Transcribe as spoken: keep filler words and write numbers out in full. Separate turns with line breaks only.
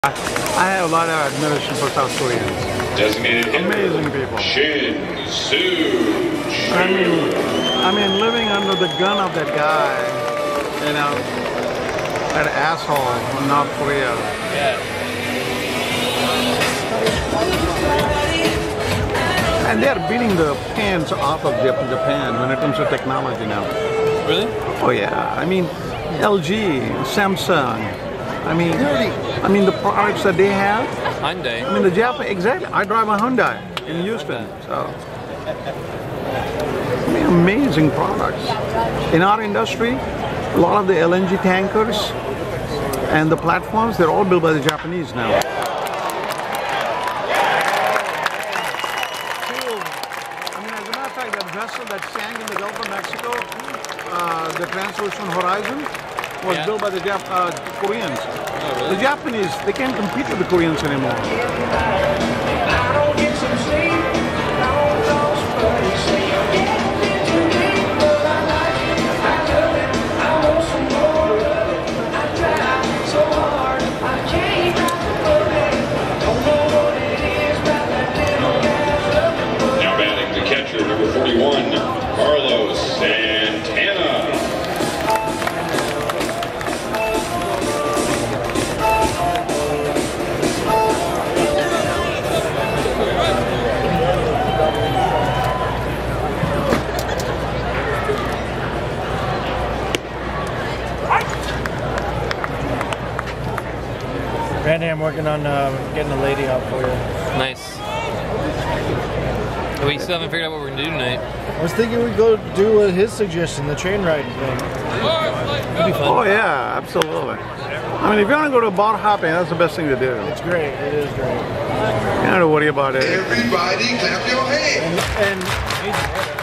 I have a lot of admiration for South Koreans.
Designated
amazing people.
Shin Soo.
I mean, I mean, living under the gun of that guy, you know, that asshole in North Korea.
Yeah.
And they're beating the pants off of Jap- Japan when it comes to technology now.
Really?
Oh yeah. I mean, L G, Samsung. I mean, I mean the products that they have.
Hyundai.
I mean the Japan. Exactly. I drive a Hyundai in Houston. So, I mean, amazing products. In our industry, a lot of the L N G tankers and the platforms, they're all built by the Japanese now. I mean, as a matter of fact, that vessel that sank in the Gulf of Mexico, uh, the Trans-Ocean Horizon, was
Yeah.
built by the Jap uh, Koreans.
Oh, really?
The Japanese, they can't compete with the Koreans anymore.
Now batting to catcher number forty-one, Carlos Santana.
Randy, I'm working on uh, getting a lady out for you.
Nice. We still haven't figured out what we're gonna do tonight.
I was thinking we'd go do uh, his suggestion, the train riding thing.
That'd be fun.
Oh yeah, absolutely. I mean, if you want to go to bar hopping, that's the best thing to do.
It's great. It is great.
You don't have to worry about it.
Everybody clap your hands.
And, and